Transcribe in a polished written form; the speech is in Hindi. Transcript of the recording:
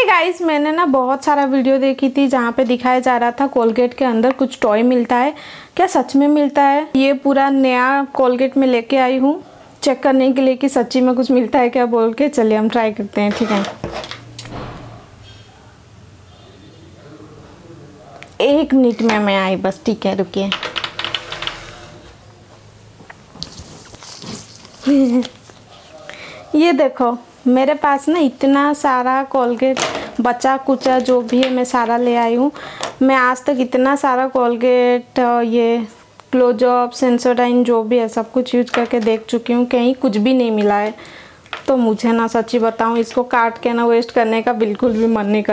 गाइस, मैंने ना बहुत सारा वीडियो देखी थी जहाँ पे दिखाया जा रहा था कोलगेट के अंदर कुछ टॉय मिलता है। क्या सच में मिलता है? ये पूरा नया कोलगेट में लेके आई हूँ चेक करने के लिए कि सच्ची में कुछ मिलता है क्या बोल के। चलिए हम ट्राई करते हैं, ठीक है। एक मिनट में मैं आई बस, ठीक है, रुकिए। ये देखो, मेरे पास ना इतना सारा कोलगेट बचा कुचा जो भी है मैं सारा ले आई हूँ। मैं आज तक इतना सारा कोलगेट, ये क्लोजअप, सेंसोडाइन जो भी है सब कुछ यूज करके देख चुकी हूँ, कहीं कुछ भी नहीं मिला है। तो मुझे ना सच्ची बताऊँ, इसको काट के ना वेस्ट करने का बिल्कुल भी मन नहीं कर